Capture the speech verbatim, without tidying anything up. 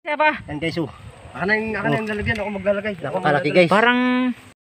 Siya ba? Yan guys, oh. Akan na yung, akan na yung lalagyan, ako maglalagay. Napakalaki guys. Parang